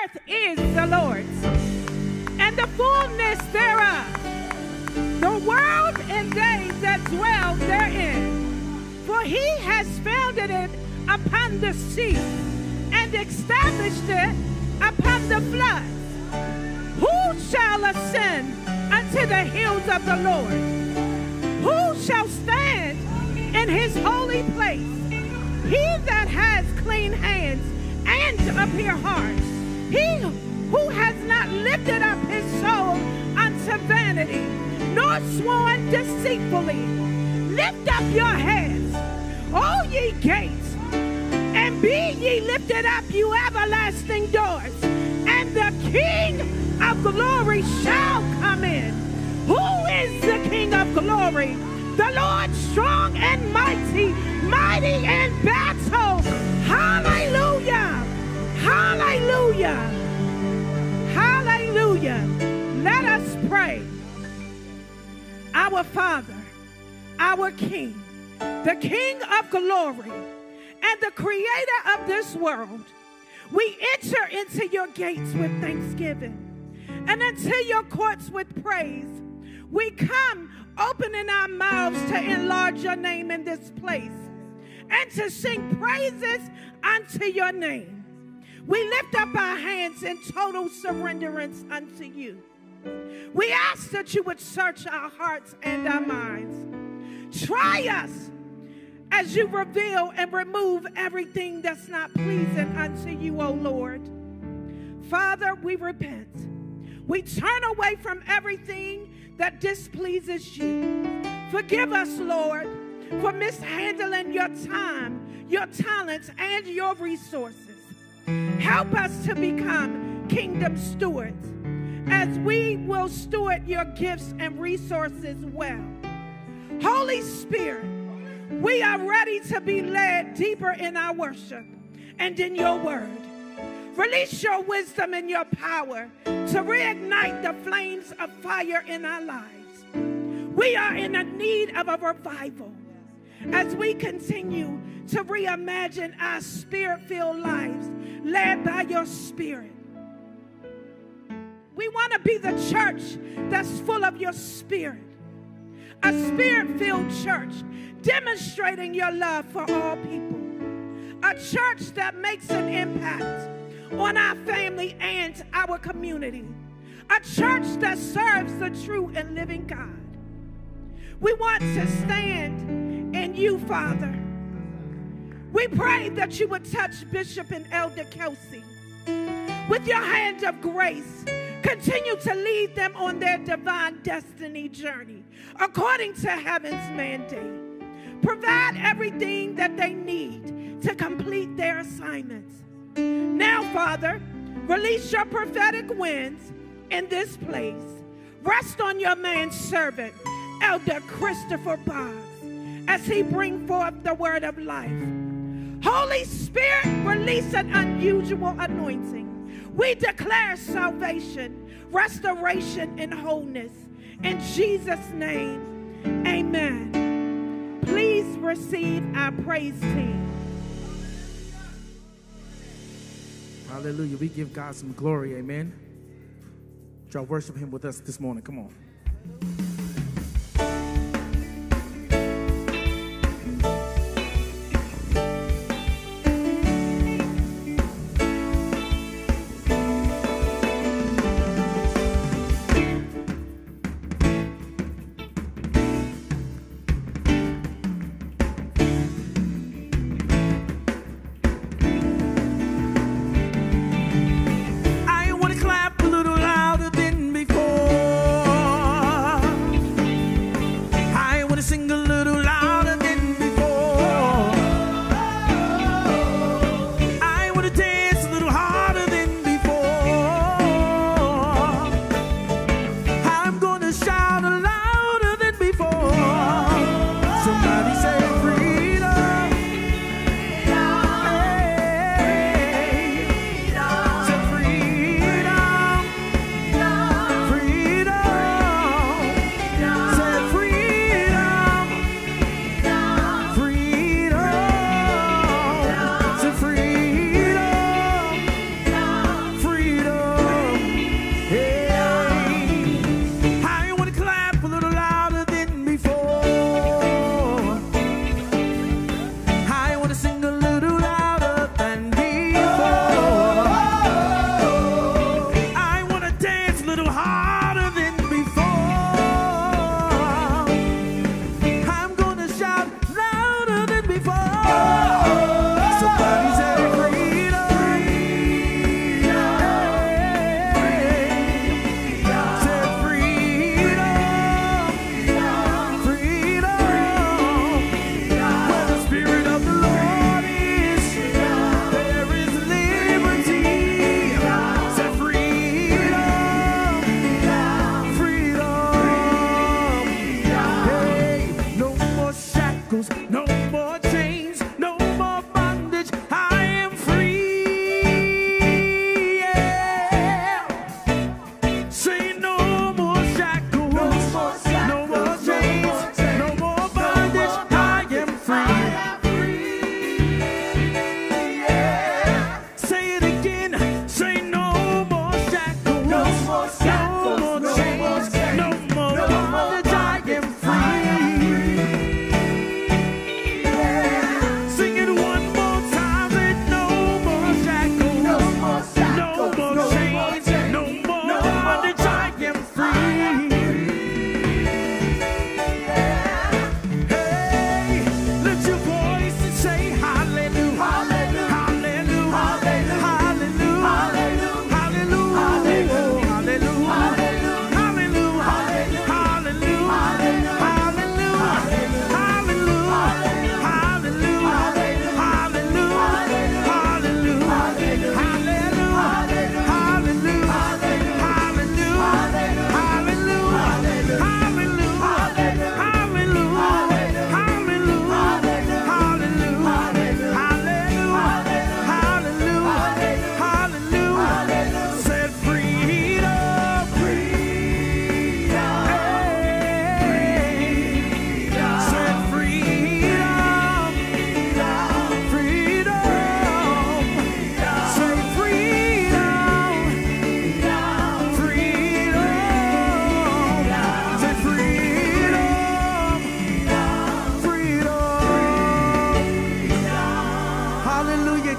earth is the Lord's, and the fullness thereof, the world and they that dwell therein. For he has founded it upon the sea, and established it upon the floods. Who shall ascend unto the hills of the Lord? Who shall stand in his holy place? He that has clean hands and a pure heart, he who has not lifted up his soul unto vanity, nor sworn deceitfully. Lift up your heads, all ye gates, and be ye lifted up, you everlasting doors, and the King of glory shall come in. Who is the King of glory? The Lord strong and mighty, mighty in battle. Hallelujah! Hallelujah! Hallelujah! Let us pray. Our Father, our King, the King of glory, and the creator of this world, we enter into your gates with thanksgiving and into your courts with praise. We come opening our mouths to enlarge your name in this place and to sing praises unto your name. We lift up our hands in total surrenderance unto you. We ask that you would search our hearts and our minds. Try us as you reveal and remove everything that's not pleasing unto you, O Lord. Father, we repent. We turn away from everything that displeases you. Forgive us, Lord, for mishandling your time, your talents, and your resources. Help us to become kingdom stewards as we will steward your gifts and resources well. Holy Spirit, we are ready to be led deeper in our worship and in your word. Release your wisdom and your power to reignite the flames of fire in our lives. We are in a need of a revival as we continue to reimagine our spirit-filled lives led by your spirit. We want to be the church that's full of your spirit, a spirit-filled church demonstrating your love for all people, a church that makes an impact on our family and our community, a church that serves the true and living God. We want to stand in you, Father. We pray that you would touch Bishop and Elder Kelsey with your hand of grace. Continue to lead them on their divine destiny journey according to heaven's mandate. Provide everything that they need to complete their assignments. Now, Father, release your prophetic winds in this place. Rest on your manservant, Elder Christopher Boggs, as he brings forth the word of life. Holy Spirit, release an unusual anointing. We declare salvation, restoration, and wholeness. In Jesus' name, amen. Please receive our praise team. Hallelujah. We give God some glory. Amen. Y'all worship him with us this morning. Come on.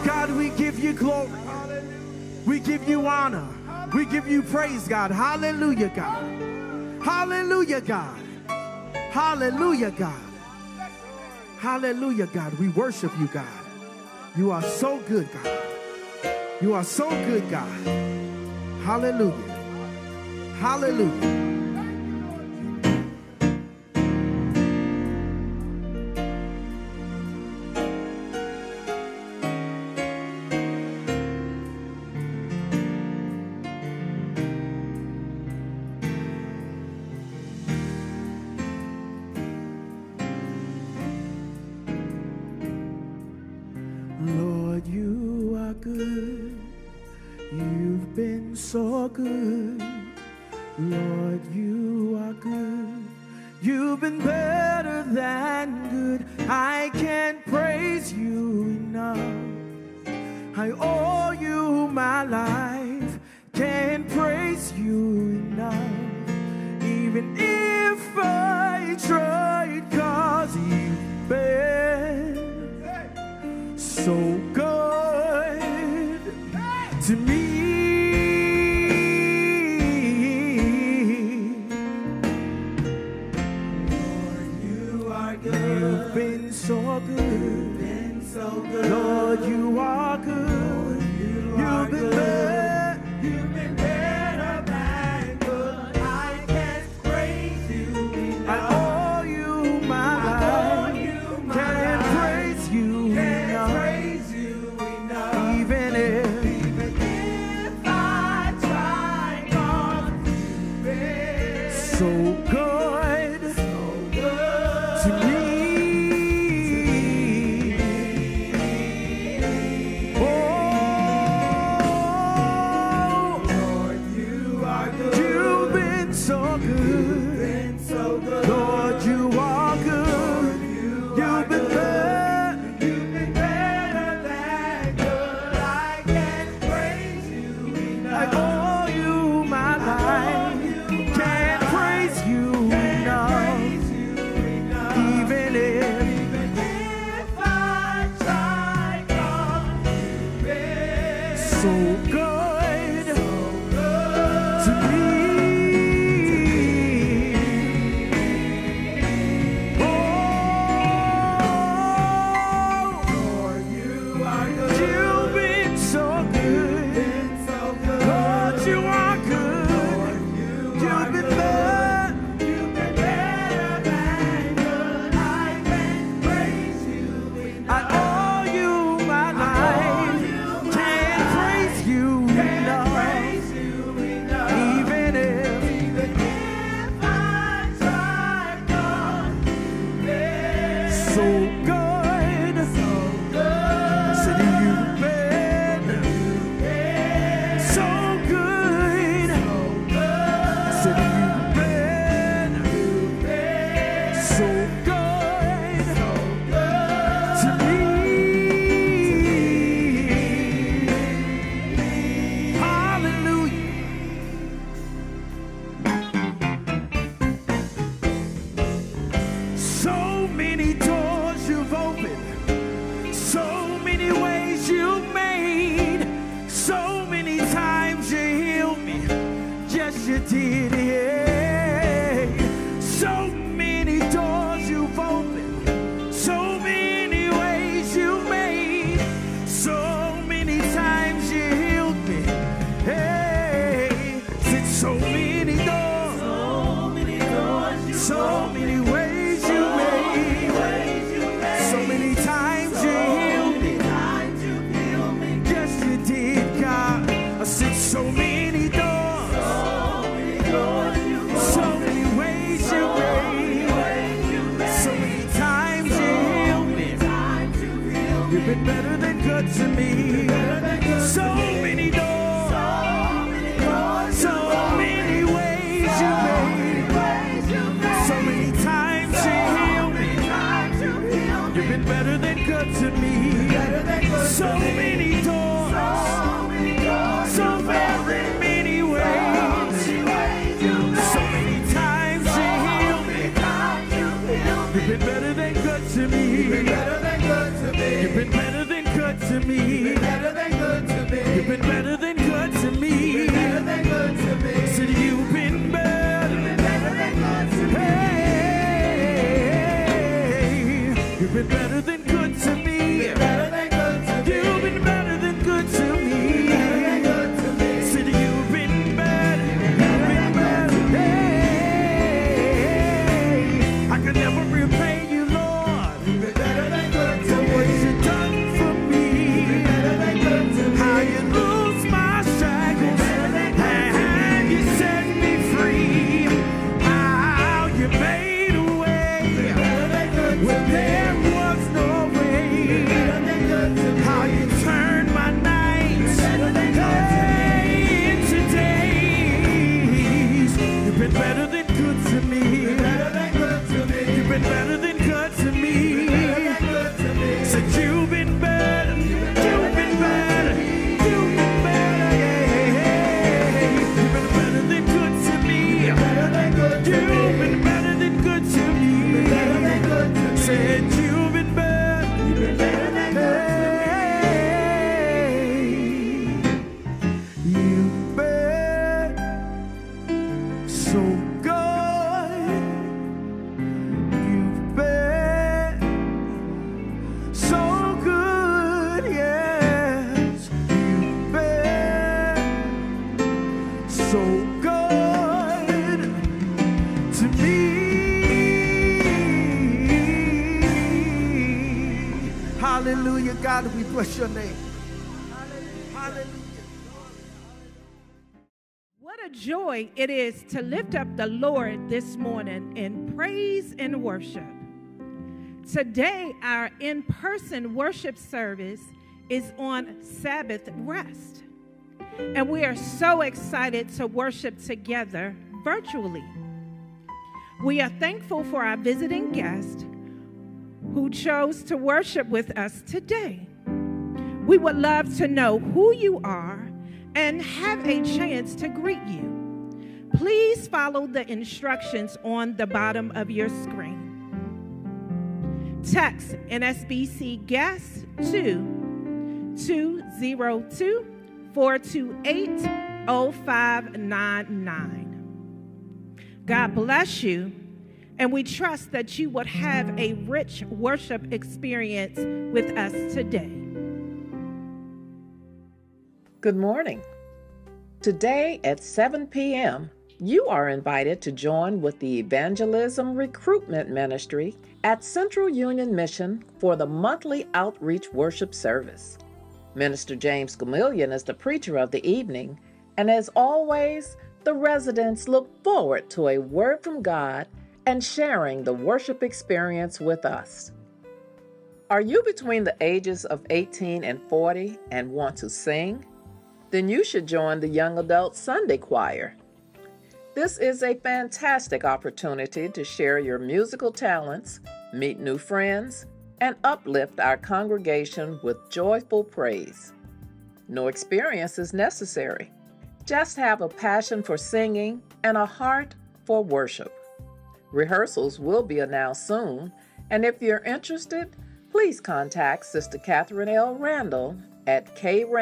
God, we give you glory. We give you honor. We give you praise, God. Hallelujah, God. Hallelujah, God. Hallelujah, God. Hallelujah, God. We worship you, God. You are so good, God. You are so good, God. Hallelujah. Hallelujah. Lord, you are good. You've been so good. Lord, you are good. You've been better than good. I can't praise you enough. I owe you my life. Can't praise you enough. Even if I tried, 'cause you've been so good to me. Lord, you are good. You've been so good. You've been so good. Lord, you are good. You've been better. You've been better than good. I can't praise you enough. I owe you my life. Can't praise you enough. Even if I try, God, you've been so good to me. Oh, Lord, you are good. You've been so good. Lord, you are good. You've been better. You've been better than good. I can't praise you enough. I owe you my life. Can't praise you enough. Even if I try, God, you've been so good to me. Oh, Lord, you are good. You've been so good. Lord, you are good. You've been better. You've been better than good. I can't praise you enough. I owe you my life. Can't praise you enough. Even if I try, God, you've been so good. Said you've been so good. Said you've been so good to me. Hallelujah. So many doors you've opened, so many ways you've made, so many times you healed me. Yes, you did, yeah. So many doors you've opened, so many ways you've made, so many times you healed me. Hey, said so many doors, so many ways you made, so many times you healed me. Yes, you did, God. I said so many doors, so many ways you made, so many times you healed me. You've been better than good to me. So many doors, so many ways you made, so many times you healed me. You've been better than good to me. So many doors, so very many ways, so many times you healed me. You've been better than good to me. You've been better than good to me. been better than good to me. Said you've been better. Hey, you've been better than good to me. You've been better than good to me. Said you've been better. Hey, I can never repay you, Lord, for what you done for me. How you loose my shackles and you set me free. How you made a way when there was no way. How you turned my nights into days. You've been better than good to me. You've been better than good to me. Said you've been better. You've been better. You've been better. Yeah. You've been better than good to me. You've been better than good to me. Said you've been better. You've been so good. You've been so good, yes. You've been so good to me. Hallelujah, God, we bless your name. Hallelujah. What a joy it is to lift up the Lord this morning in praise and worship. Today, our in-person worship service is on Sabbath rest. And we are so excited to worship together virtually. We are thankful for our visiting guest who chose to worship with us today. We would love to know who you are and have a chance to greet you. Please follow the instructions on the bottom of your screen. Text NSBC guest to 202-428-0599. God bless you, and we trust that you would have a rich worship experience with us today. Good morning. Today at 7 p.m., you are invited to join with the Evangelism Recruitment Ministry at Central Union Mission for the monthly outreach worship service. Minister James Gamillion is the preacher of the evening, and as always, the residents look forward to a word from God and sharing the worship experience with us. Are you between the ages of 18 and 40 and want to sing? Then you should join the Young Adult Sunday Choir. This is a fantastic opportunity to share your musical talents, meet new friends, and uplift our congregation with joyful praise. No experience is necessary. Just have a passion for singing and a heart for worship. Rehearsals will be announced soon, and if you're interested, please contact Sister Catherine L. Randall at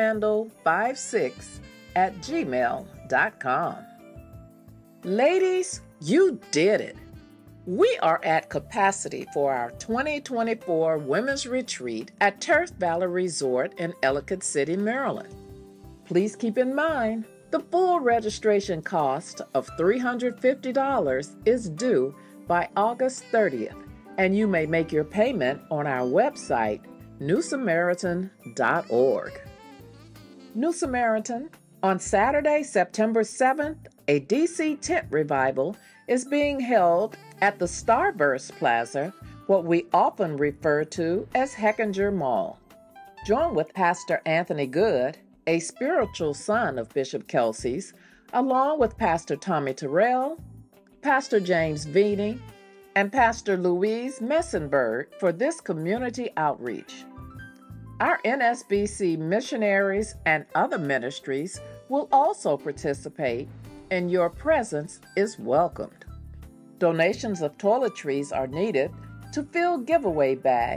krandall56@gmail.com. Ladies, you did it. We are at capacity for our 2024 Women's Retreat at Turf Valley Resort in Ellicott City, Maryland. Please keep in mind, the full registration cost of $350 is due by August 30th, and you may make your payment on our website, newsamaritan.org. New Samaritan, on Saturday, September 7th, a DC tent revival is being held at the Starburst Plaza, what we often refer to as Heckinger Mall. Join with Pastor Anthony Good, a spiritual son of Bishop Kelsey's, along with Pastor Tommy Terrell, Pastor James Veeney, and Pastor Louise Messenberg for this community outreach. Our NSBC missionaries and other ministries will also participate, and your presence is welcomed. Donations of toiletries are needed to fill giveaway bags,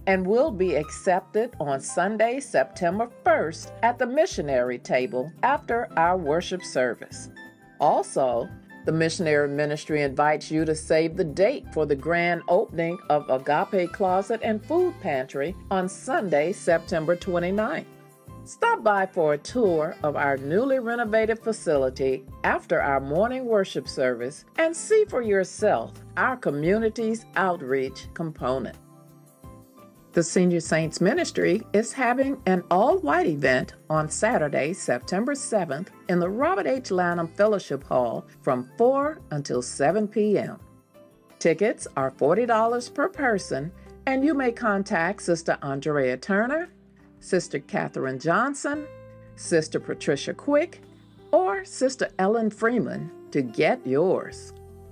and will be accepted on Sunday, September 1st at the missionary table after our worship service. Also, the missionary ministry invites you to save the date for the grand opening of Agape Closet and Food Pantry on Sunday, September 29th. Stop by for a tour of our newly renovated facility after our morning worship service and see for yourself our community's outreach component. The Senior Saints Ministry is having an all-white event on Saturday, September 7th in the Robert H. Lanham Fellowship Hall from 4 until 7 p.m. Tickets are $40 per person, and you may contact Sister Andrea Turner, Sister Catherine Johnson, Sister Patricia Quick, or Sister Ellen Freeman to get yours.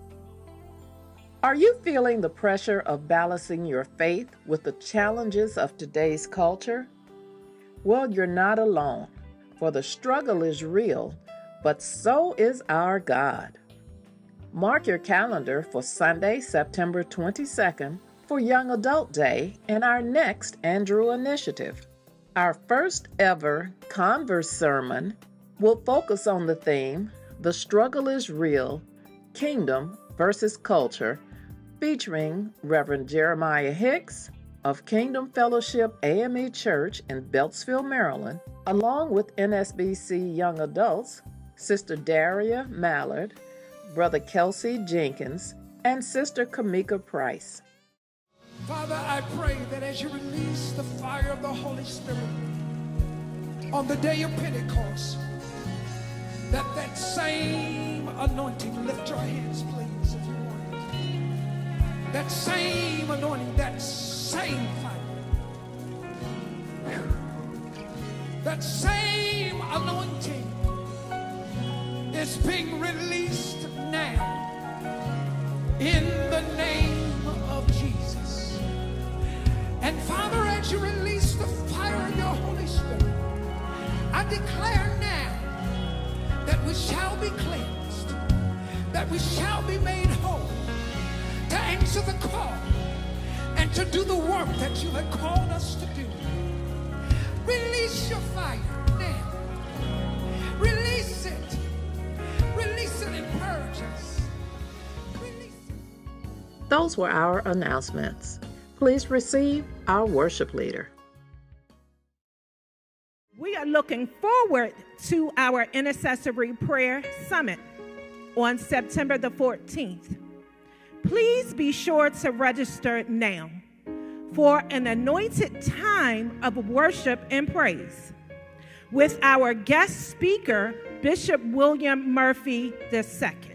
Are you feeling the pressure of balancing your faith with the challenges of today's culture? Well, you're not alone, for the struggle is real, but so is our God. Mark your calendar for Sunday, September 22nd for Young Adult Day and our next Andrew Initiative. Our first ever Converse sermon will focus on the theme, The Struggle is Real, Kingdom versus Culture, featuring Reverend Jeremiah Hicks of Kingdom Fellowship AME Church in Beltsville, Maryland, along with NSBC Young Adults, Sister Daria Mallard, Brother Kelsey Jenkins, and Sister Kamika Price. Father, I pray that as you release the fire of the Holy Spirit on the day of Pentecost, that same anointing, lift your hands, please, if you want it. That same anointing, that same fire, that same anointing is being released now in the name of Jesus. And Father, as you release the fire of your Holy Spirit, I declare now that we shall be cleansed, that we shall be made whole, to answer the call and to do the work that you have called us to do. Release your fire now. Release it. Release it and purge us. Release it. Those were our announcements. Please receive our worship leader. We are looking forward to our Intercessory Prayer Summit on September the 14th. Please be sure to register now for an anointed time of worship and praise with our guest speaker, Bishop William Murphy II.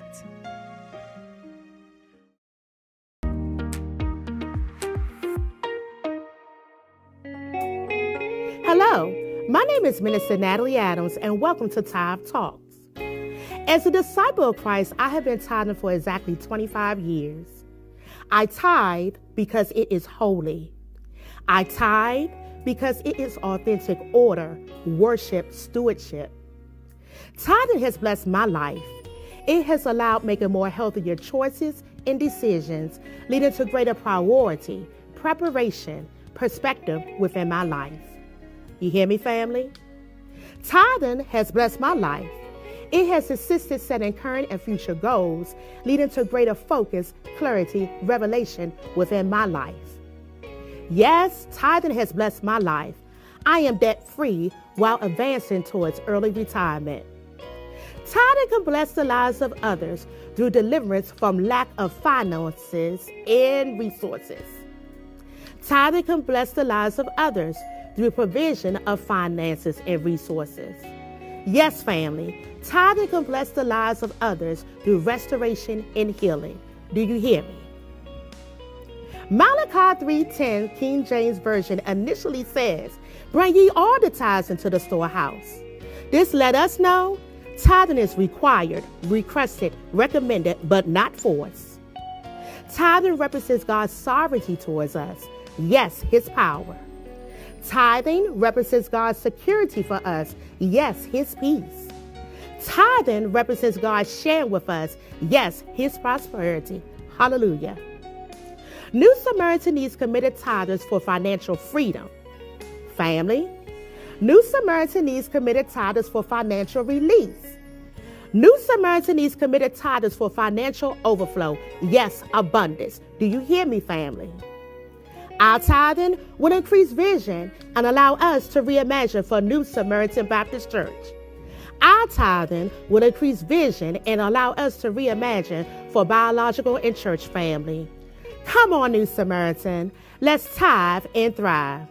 Hello, my name is Minister Natalie Adams, and welcome to Tithe Talks. As a disciple of Christ, I have been tithing for exactly 25 years. I tithe because it is holy. I tithe because it is authentic order, worship, stewardship. Tithing has blessed my life. It has allowed making more healthier choices and decisions, leading to greater priority, preparation, perspective within my life. You hear me, family? Tithing has blessed my life. It has assisted setting current and future goals, leading to greater focus, clarity, revelation within my life. Yes, tithing has blessed my life. I am debt-free while advancing towards early retirement. Tithing can bless the lives of others through deliverance from lack of finances and resources. Tithing can bless the lives of others through provision of finances and resources. Yes, family, tithing can bless the lives of others through restoration and healing. Do you hear me? Malachi 3:10, King James Version, initially says, "Bring ye all the tithes into the storehouse." This let us know tithing is required, requested, recommended, but not forced. Tithing represents God's sovereignty towards us. Yes, his power. Tithing represents God's security for us. Yes, his peace. Tithing represents God sharing with us. Yes, his prosperity. Hallelujah. New Samaritan needs committed tithers for financial freedom. Family. New Samaritan needs committed tithers for financial release. New Samaritan needs committed tithers for financial overflow. Yes, abundance. Do you hear me, family? Our tithing will increase vision and allow us to reimagine for New Samaritan Baptist Church. Our tithing will increase vision and allow us to reimagine for biological and church family. Come on, New Samaritan. Let's tithe and thrive.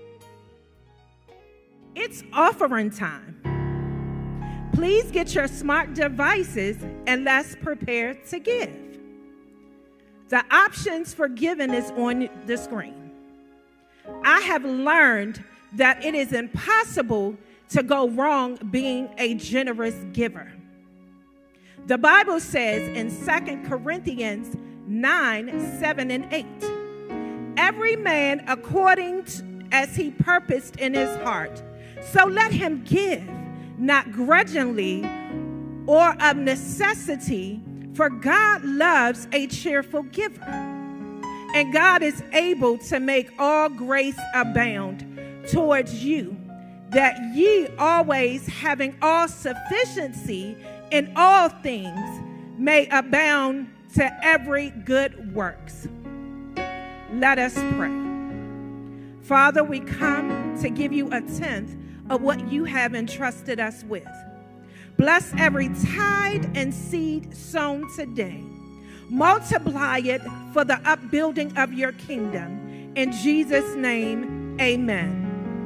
It's offering time. Please get your smart devices and let's prepare to give. The options for giving is on the screen. I have learned that it is impossible to go wrong being a generous giver. The Bible says in 2 Corinthians 9, 7, and 8, every man according as he purposed in his heart, so let him give, not grudgingly or of necessity, for God loves a cheerful giver. And God is able to make all grace abound towards you, that ye always having all sufficiency in all things may abound to every good works. Let us pray. Father, we come to give you a tenth of what you have entrusted us with. Bless every tithe and seed sown today. Multiply it for the upbuilding of your kingdom. In Jesus' name, amen.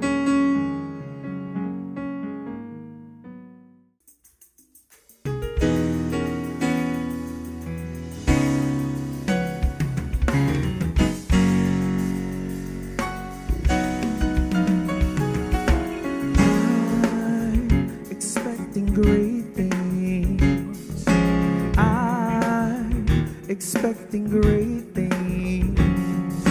Expecting great things.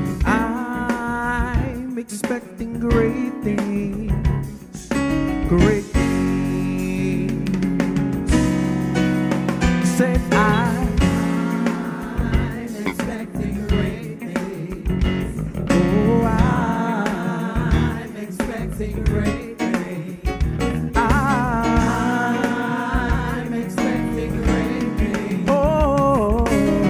I'm expecting great things. Great things. Said I'm expecting great things. Oh, I'm expecting great things. I'm expecting great things. Oh.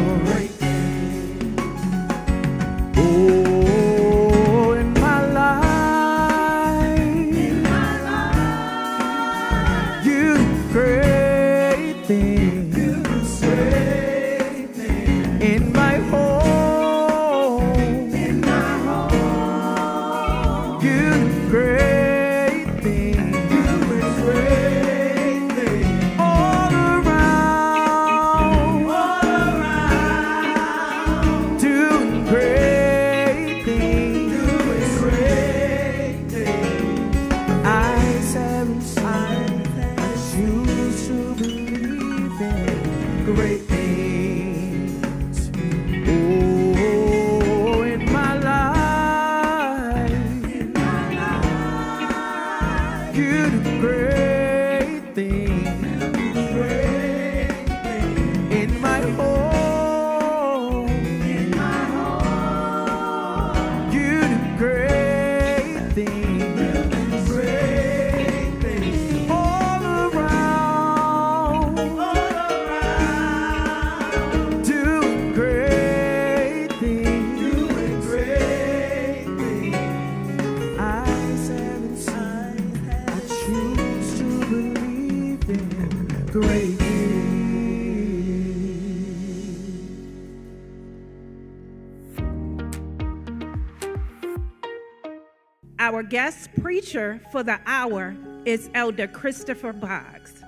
Our guest preacher for the hour is Elder Christopher Boggs.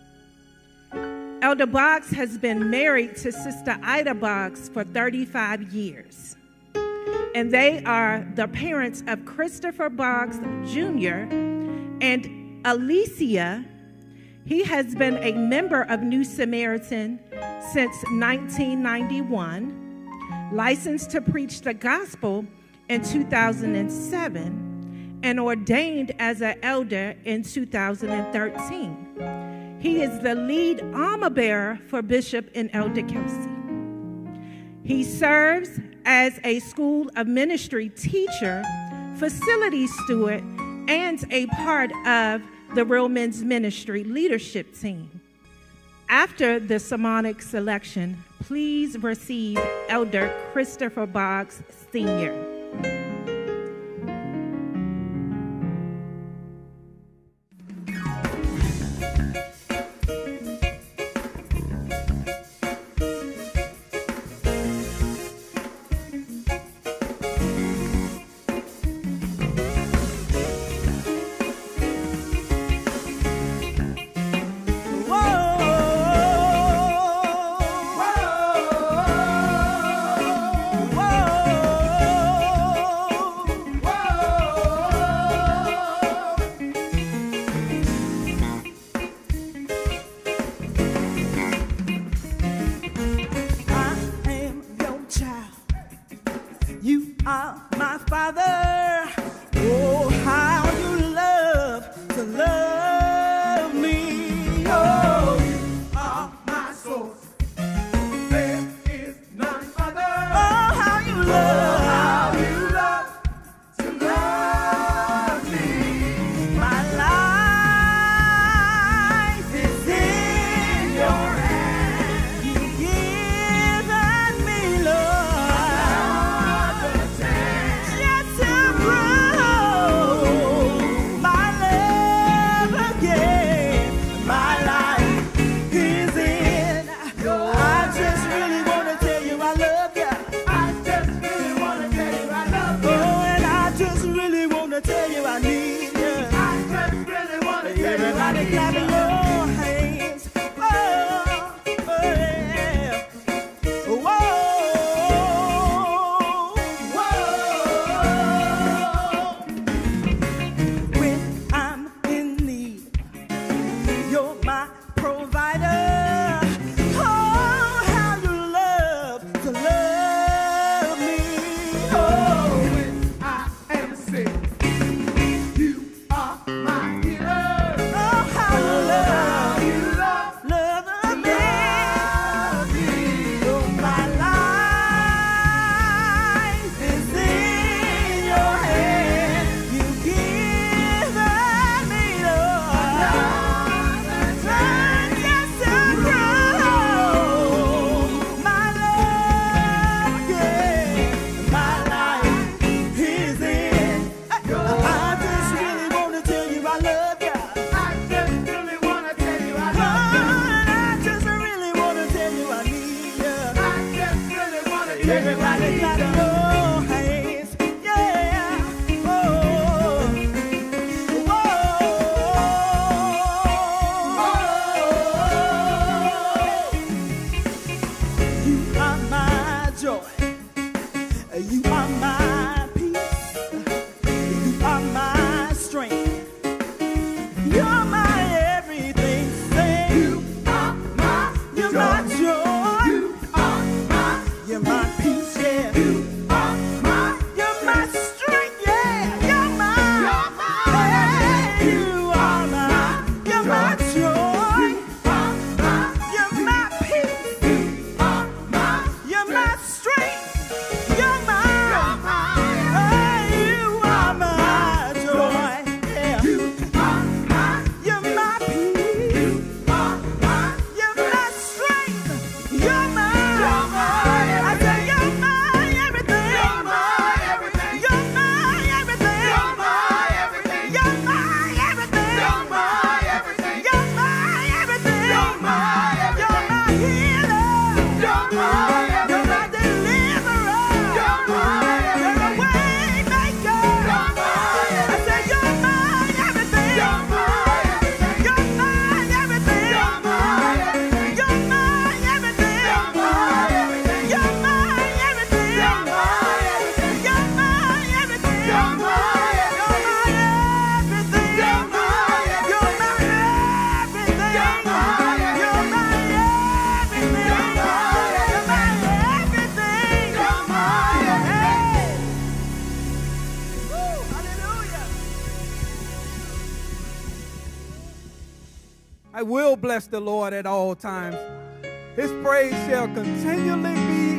Elder Boggs has been married to Sister Ida Boggs for 35 years. And they are the parents of Christopher Boggs Jr. and Alicia. He has been a member of New Samaritan since 1991, licensed to preach the gospel in 2007, and ordained as an elder in 2013. He is the lead armor bearer for Bishop and Elder Kelsey. He serves as a School of Ministry teacher, facility steward, and a part of the Real Men's Ministry leadership team. After the sermonic selection, please receive Elder Christopher Boggs, Sr. I will bless the Lord at all times. His praise shall continually be in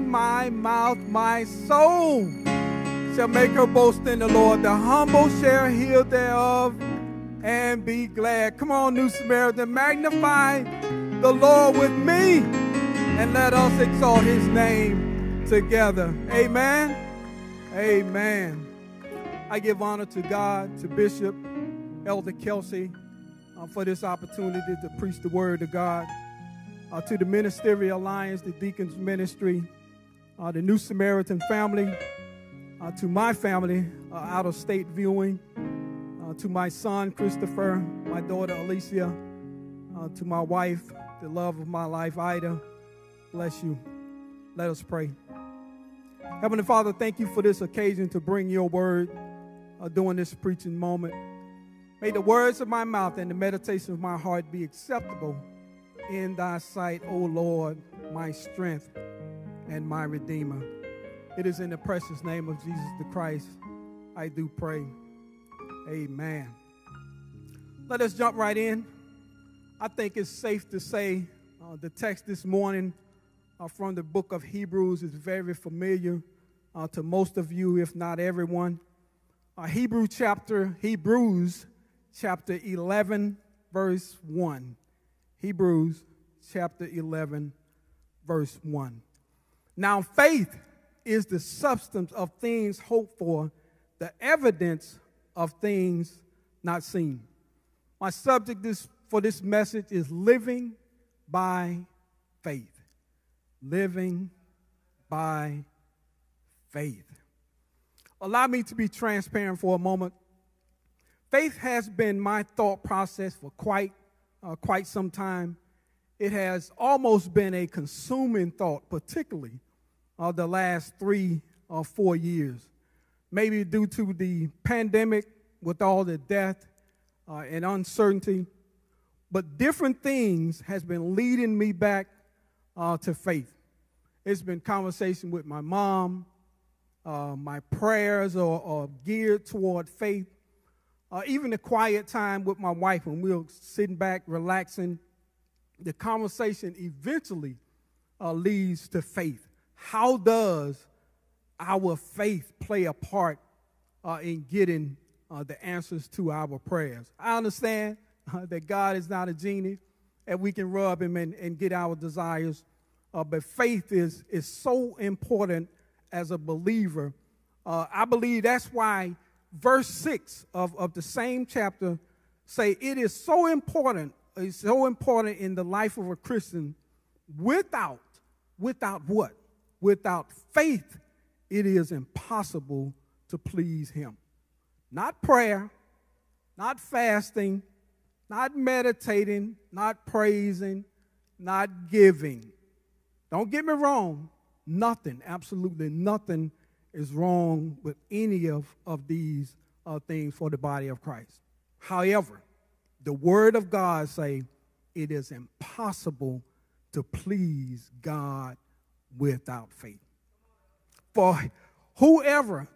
open my mouth, my soul shall make her boast in the Lord. The humble shall hear thereof and be glad. Come on, New Samaritan, magnify the Lord with me, and let us exalt his name together. Amen. Amen. I give honor to God, to Bishop Elder Kelsey, for this opportunity to preach the word of God, to the Ministerial Alliance, the Deacons Ministry, the New Samaritan family, to my family, out-of-state viewing, to my son, Christopher, my daughter, Alicia, to my wife, the love of my life, Ida. Bless you. Let us pray. Heavenly Father, thank you for this occasion to bring your word during this preaching moment. May the words of my mouth and the meditation of my heart be acceptable in thy sight, O Lord, my strength and my Redeemer. It is in the precious name of Jesus the Christ I do pray. Amen. Let us jump right in. I think it's safe to say the text this morning from the book of Hebrews is very familiar to most of you, if not everyone. Hebrews chapter 11, verse 1. Hebrews chapter 11, verse 1. Now faith is the substance of things hoped for, the evidence of things not seen. My subject for this message is living by faith. Living by faith. Allow me to be transparent for a moment. Faith has been my thought process for quite some time. It has almost been a consuming thought, particularly the last 3 or 4 years. Maybe due to the pandemic with all the death and uncertainty. But different things has been leading me back to faith. It's been conversation with my mom. My prayers are geared toward faith. Even the quiet time with my wife when we're sitting back, relaxing, the conversation eventually leads to faith. How does our faith play a part in getting the answers to our prayers? I understand that God is not a genie and we can rub him and get our desires, but faith is so important as a believer. I believe that's why verse 6 of the same chapter say it is so important. It's so important in the life of a Christian. Without what? Without faith, it is impossible to please him. Not prayer, not fasting, not meditating, not praising, not giving. Don't get me wrong. Nothing, absolutely nothing is wrong with any of these things for the body of Christ. However, the word of God say it is impossible to please God without faith. For whoever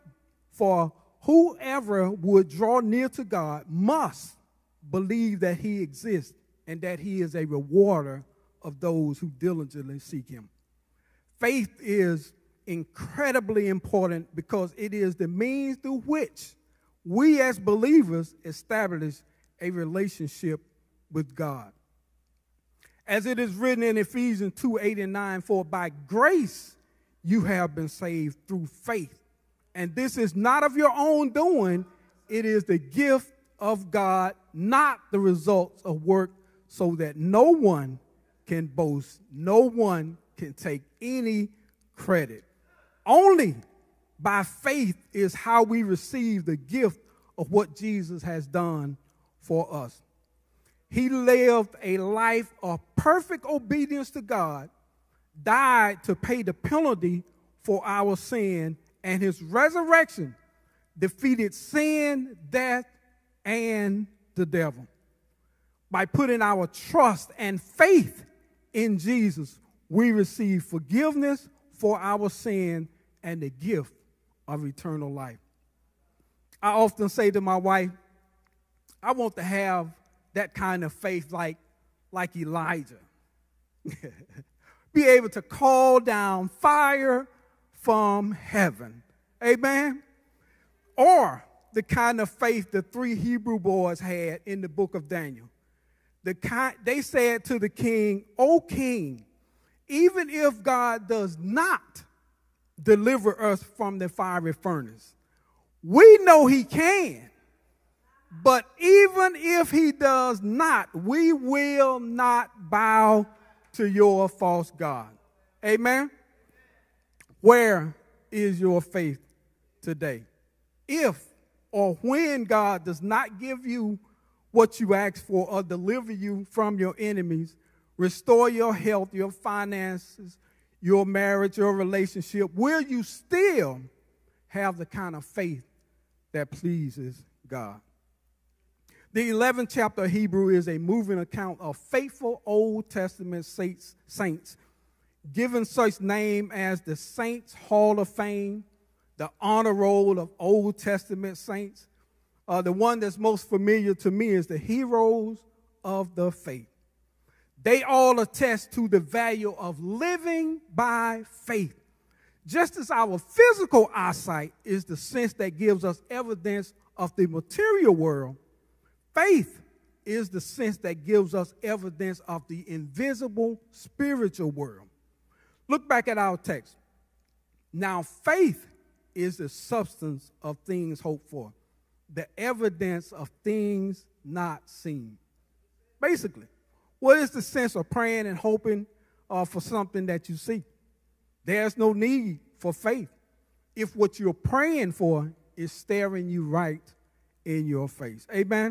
would draw near to God must believe that he exists and that he is a rewarder of those who diligently seek him. Faith is incredibly important because it is the means through which we as believers establish a relationship with God. As it is written in Ephesians 2:8-9, for by grace you have been saved through faith. And this is not of your own doing, it is the gift of God, not the results of work, so that no one can boast, no one can take any credit. Only by faith is how we receive the gift of what Jesus has done for us. He lived a life of perfect obedience to God, died to pay the penalty for our sin, and his resurrection defeated sin, death, and the devil. By putting our trust and faith in Jesus, we receive forgiveness for our sin and the gift of eternal life. I often say to my wife, I want to have that kind of faith like Elijah. Be able to call down fire from heaven. Amen? Or the kind of faith the 3 Hebrew boys had in the book of Daniel. They said to the king, "O king, even if God does not deliver us from the fiery furnace, we know he can. But even if he does not, we will not bow to your false god." Amen? Where is your faith today? If or when God does not give you what you ask for or deliver you from your enemies, restore your health, your finances, your marriage, your relationship, will you still have the kind of faith that pleases God? The 11th chapter of Hebrew is a moving account of faithful Old Testament saints, given such name as the Saints Hall of Fame, the honor roll of Old Testament saints. The one that's most familiar to me is the heroes of the faith. They all attest to the value of living by faith. Just as our physical eyesight is the sense that gives us evidence of the material world, faith is the sense that gives us evidence of the invisible spiritual world. Look back at our text. Now, faith is the substance of things hoped for, the evidence of things not seen. Basically, what is the sense of praying and hoping for something that you see? There's no need for faith if what you're praying for is staring you right in your face. Amen?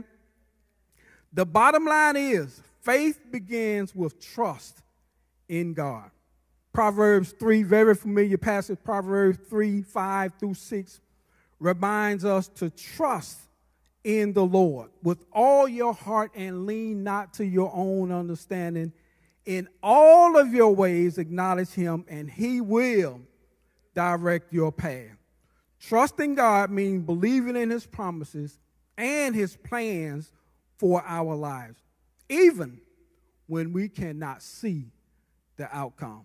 The bottom line is faith begins with trust in God. Proverbs 3, very familiar passage, Proverbs 3, 5 through 6, reminds us to trust in the Lord with all your heart and lean not to your own understanding. In all of your ways acknowledge him, and he will direct your path. Trusting God means believing in his promises and his plans for our lives, even when we cannot see the outcome.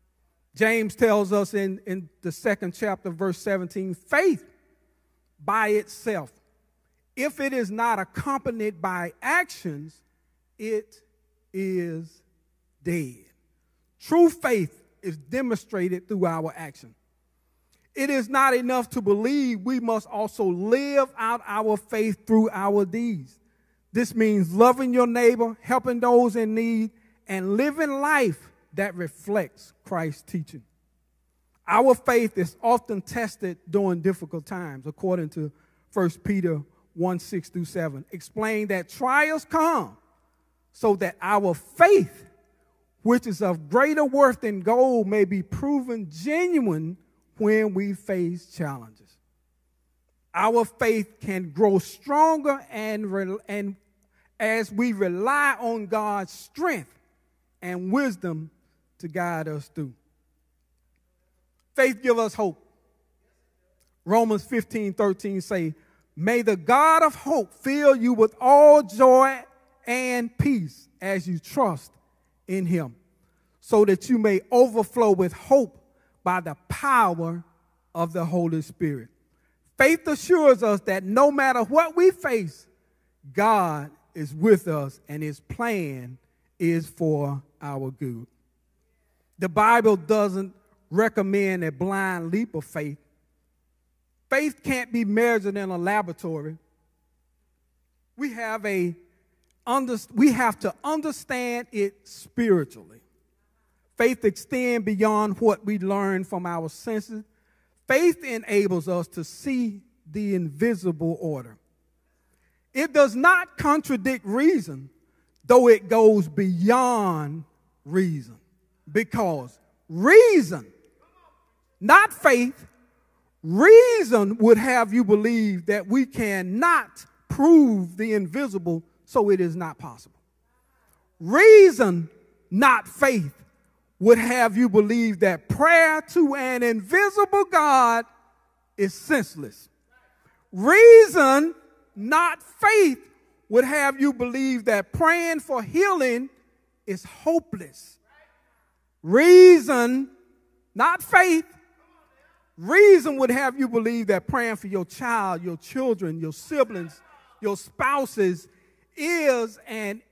James tells us in the 2nd chapter, verse 17, faith by itself, if it is not accompanied by actions, it is dead. True faith is demonstrated through our action. It is not enough to believe. We must also live out our faith through our deeds. This means loving your neighbor, helping those in need, and living life that reflects Christ's teaching. Our faith is often tested during difficult times, according to 1 Peter 1, 6 through 7. Explain that trials come so that our faith, which is of greater worth than gold, may be proven genuine when we face challenges. Our faith can grow stronger and as we rely on God's strength and wisdom to guide us through. Faith gives us hope. Romans 15:13 say, may the God of hope fill you with all joy and peace as you trust in him, so that you may overflow with hope by the power of the Holy Spirit. Faith assures us that no matter what we face, God is with us and his plan is for our good. The Bible doesn't recommend a blind leap of faith. Faith can't be measured in a laboratory. We have to understand it spiritually. Faith extends beyond what we learn from our senses. Faith enables us to see the invisible order. It does not contradict reason, though it goes beyond reason. Because reason, not faith, reason would have you believe that we cannot prove the invisible, so it is not possible. Reason, not faith, would have you believe that prayer to an invisible God is senseless. Reason, not faith, would have you believe that praying for healing is hopeless. Reason, not faith. Reason would have you believe that praying for your child, your children, your siblings, your spouses is an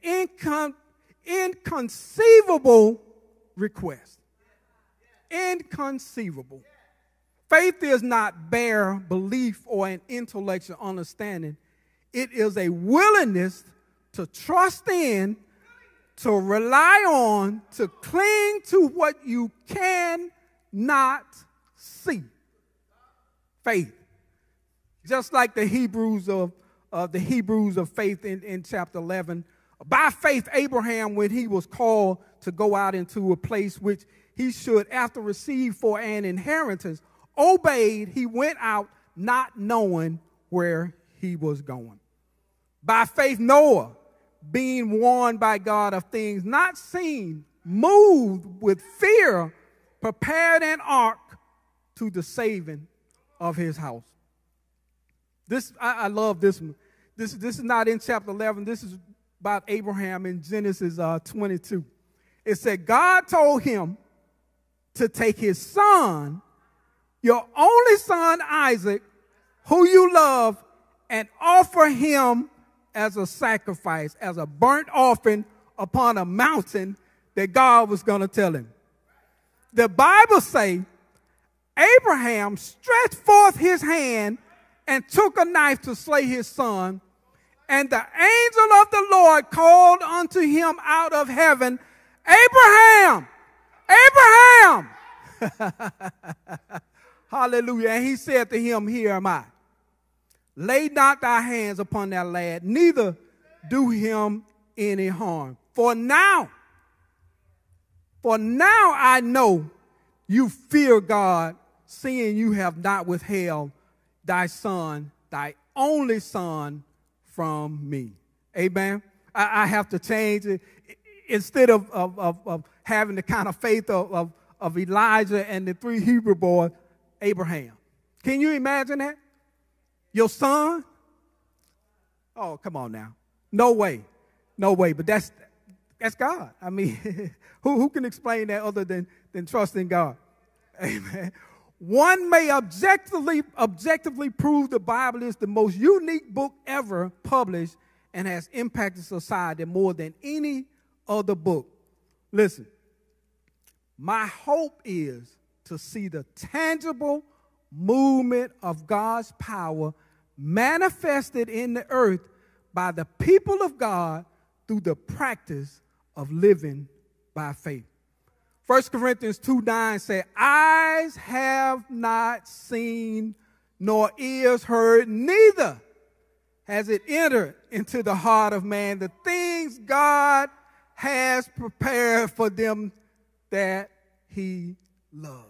inconceivable request. Inconceivable. Faith is not bare belief or an intellectual understanding. It is a willingness to trust in, to rely on, to cling to what you cannot see. Faith. Just like the Hebrews of faith in chapter 11. By faith, Abraham, when he was called to go out into a place which he should, after receive for an inheritance, obeyed. He went out not knowing where he was going. By faith, Noah, being warned by God of things not seen, moved with fear, prepared an ark to the saving of his house. I love this one. This is not in chapter 11. This is about Abraham in Genesis 22. It said, God told him to take his son, your only son Isaac, who you love, and offer him as a sacrifice, as a burnt offering upon a mountain that God was going to tell him. The Bible says, Abraham stretched forth his hand and took a knife to slay his son. And the angel of the Lord called unto him out of heaven, Abraham, Abraham. Hallelujah. And he said to him, here am I. Lay not thy hands upon that lad, neither do him any harm. For now I know you fear God, seeing you have not withheld thy son, thy only son, from me. Amen. I have to change it. Instead of having the kind of faith of Elijah and the three Hebrew boys, Abraham. Can you imagine that? Your son? Oh, come on now. No way. No way. But that's God. I mean, who can explain that other than trusting God? Amen. One may objectively prove the Bible is the most unique book ever published and has impacted society more than any other book. Listen, my hope is to see the tangible movement of God's power manifested in the earth by the people of God through the practice of living by faith. 1 Corinthians 2:9 said, eyes have not seen, nor ears heard, neither has it entered into the heart of man the things God has prepared for them that he loves.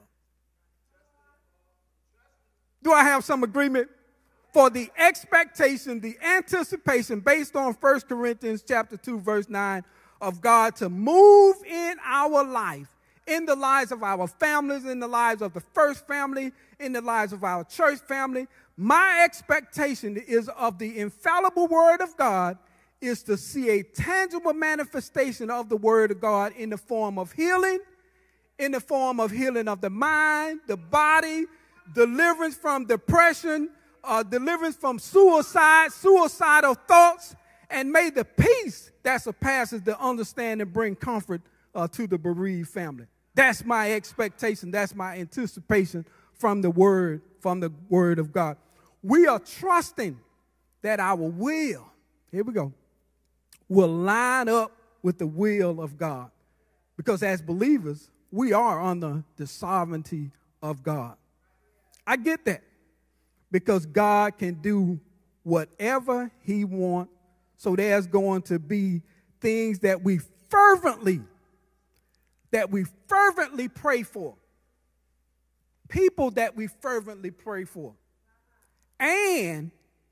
Do I have some agreement? For the expectation, the anticipation based on 1 Corinthians chapter 2, verse 9 of God to move in our life, in the lives of our families, in the lives of the first family, in the lives of our church family. My expectation is of the infallible word of God is to see a tangible manifestation of the word of God in the form of healing, in the form of healing of the mind, the body, deliverance from depression, deliverance from suicide, suicidal thoughts, and may the peace that surpasses the understanding bring comfort to the bereaved family. That's my expectation. That's my anticipation from the word of God. We are trusting that our will, here we go, will line up with the will of God. Because as believers, we are under the sovereignty of God. I get that. Because God can do whatever he wants. So there's going to be things that we fervently pray for. People that we fervently pray for. And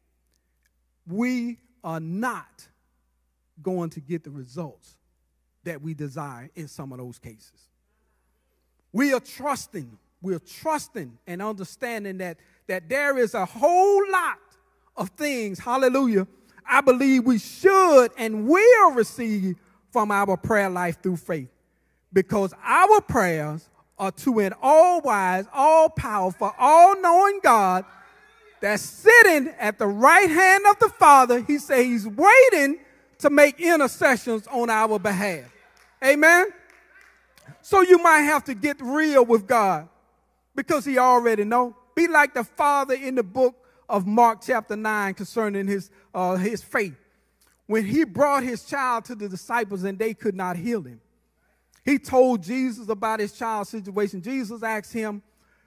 we are not going to get the results that we desire in some of those cases. We're trusting and understanding that there is a whole lot of things, hallelujah, I believe we should and will receive from our prayer life through faith. because our prayers are to an all-wise, all-powerful, all-knowing God that's sitting at the right hand of the Father. He said he's waiting to make intercessions on our behalf. Amen? So you might have to get real with God because he already knows. Be like the father in the book of Mark chapter 9 concerning his faith. When he brought his child to the disciples and they could not heal him, he told Jesus about his child's situation. Jesus asked him,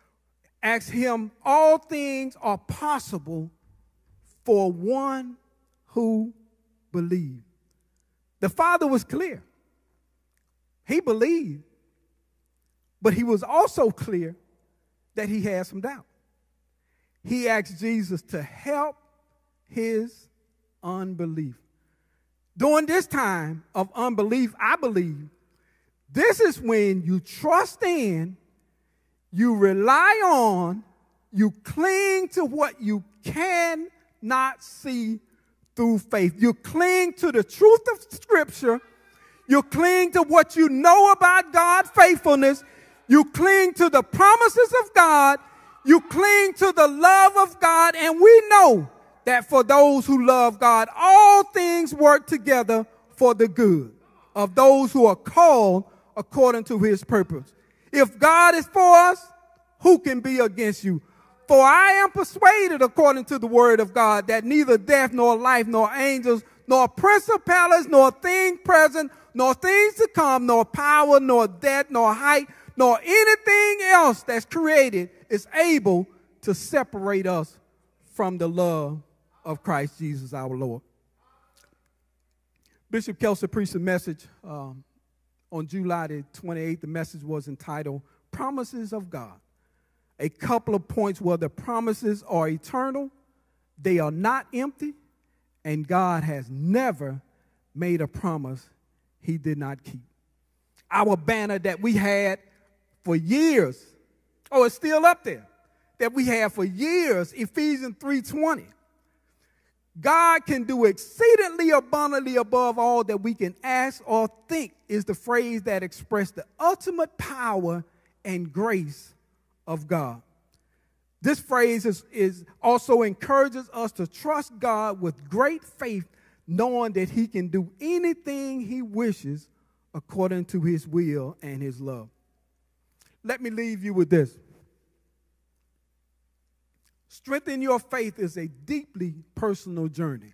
all things are possible for one who believes. The father was clear. He believed, but he was also clear that he had some doubt. He asked Jesus to help his unbelief. During this time of unbelief, I believe, this is when you trust in, you rely on, you cling to what you cannot see through faith. You cling to the truth of Scripture. You cling to what you know about God's faithfulness. You cling to the promises of God. You cling to the love of God. And we know that for those who love God, all things work together for the good of those who are called according to his purpose. If God is for us, who can be against you? For I am persuaded, according to the word of God, that neither death, nor life, nor angels, nor principalities, nor things present, nor things to come, nor power, nor death, nor height, nor anything else that's created is able to separate us from the love of Christ Jesus our Lord. Bishop Kelsey preached a message on July the 28th. The message was entitled, Promises of God. A couple of points where the promises are eternal, they are not empty, and God has never made a promise he did not keep. Our banner that we had for years, it's still up there, that we had for years, Ephesians 3:20. God can do exceedingly abundantly above all that we can ask or think is the phrase that expressed the ultimate power and grace of God. This phrase is also encourages us to trust God with great faith, knowing that he can do anything he wishes according to his will and his love. Let me leave you with this. Strengthening your faith is a deeply personal journey.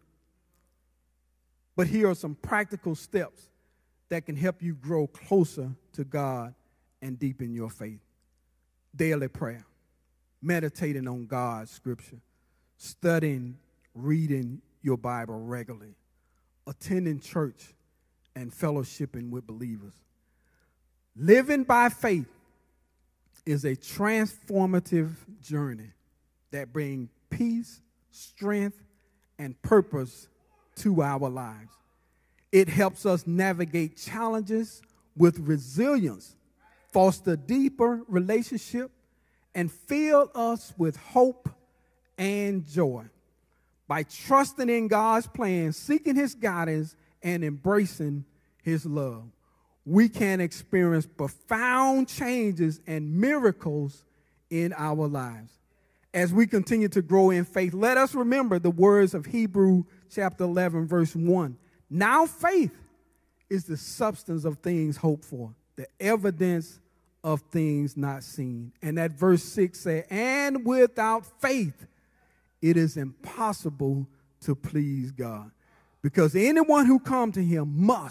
But here are some practical steps that can help you grow closer to God and deepen your faith. Daily prayer, meditating on God's scripture, studying, reading your Bible regularly, attending church and fellowshipping with believers. Living by faith is a transformative journey that brings peace, strength, and purpose to our lives. It helps us navigate challenges with resilience, foster deeper relationship, and fill us with hope and joy. By trusting in God's plan, seeking his guidance, and embracing his love, we can experience profound changes and miracles in our lives. As we continue to grow in faith, let us remember the words of Hebrews chapter 11, verse 1. Now faith is the substance of things hoped for, the evidence of things not seen. And that verse 6 says, and without faith, it is impossible to please God. Because anyone who comes to him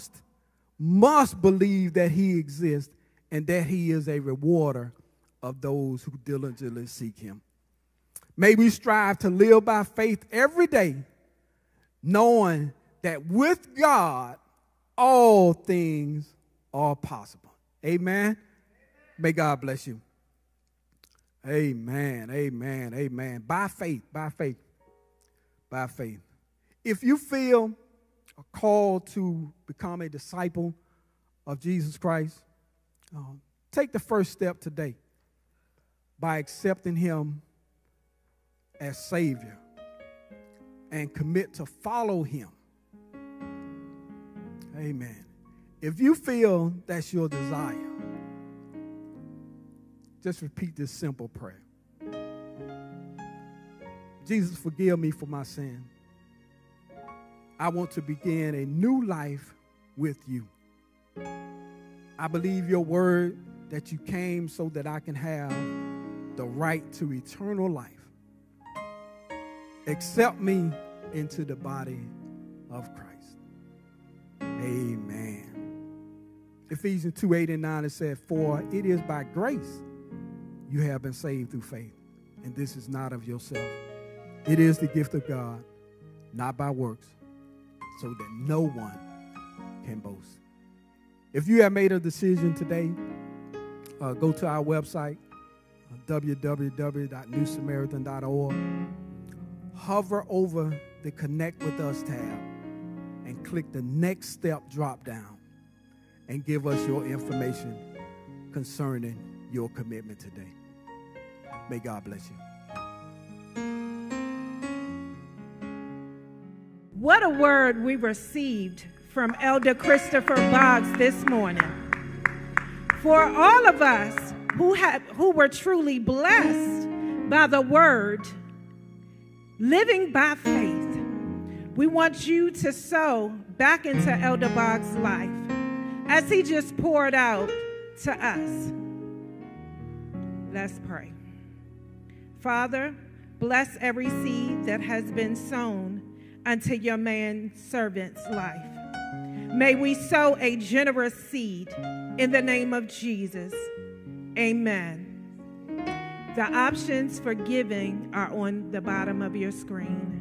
must believe that he exists and that he is a rewarder of those who diligently seek him. May we strive to live by faith every day, knowing that with God, all things are possible. Amen. May God bless you. Amen, amen, amen. By faith, by faith, by faith. If you feel a call to become a disciple of Jesus Christ, take the first step today by accepting him as Savior and commit to follow him. Amen. If you feel that's your desire, just repeat this simple prayer. Jesus, forgive me for my sin. I want to begin a new life with you. I believe your word that you came so that I can have the right to eternal life. Accept me into the body of Christ. Amen. Ephesians 2:8-9, it said, for it is by grace you have been saved through faith, and this is not of yourself. It is the gift of God, not by works, so that no one can boast. If you have made a decision today, go to our website, www.newsamaritan.org. Hover over the Connect With Us tab and click the Next Step drop down and give us your information concerning your commitment today. May God bless you. What a word we received from Elder Christopher Boggs this morning. For all of us who were truly blessed by the word, living by faith, we want you to sow back into Elder Boggs' life as he just poured out to us. Let's pray. Father, bless every seed that has been sown unto your man-servant's life. May we sow a generous seed in the name of Jesus. Amen. The options for giving are on the bottom of your screen.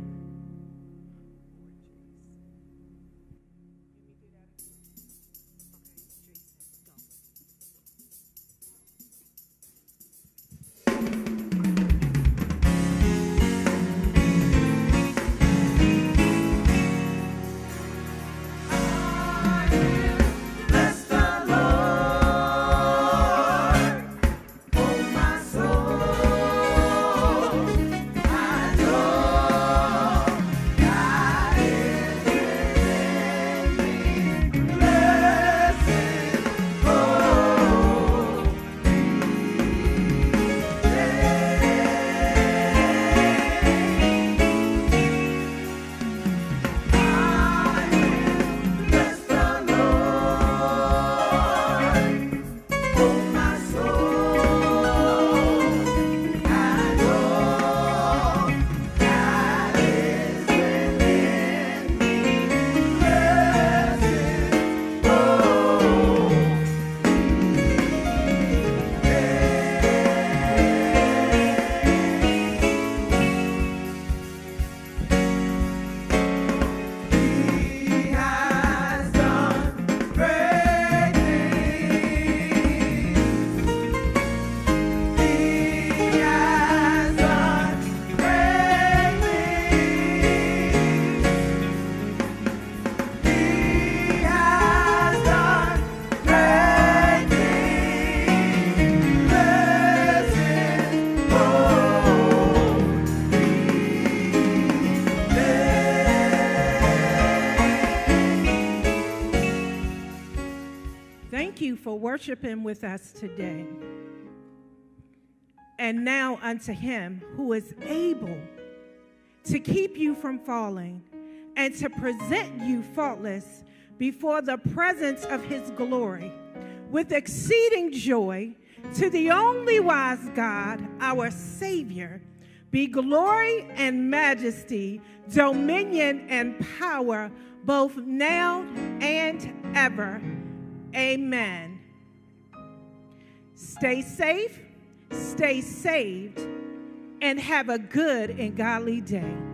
For worshiping with us today. And now unto him who is able to keep you from falling and to present you faultless before the presence of his glory with exceeding joy, to the only wise God, our Savior, be glory and majesty, dominion and power, both now and ever. Amen. Stay safe, stay saved, and have a good and godly day.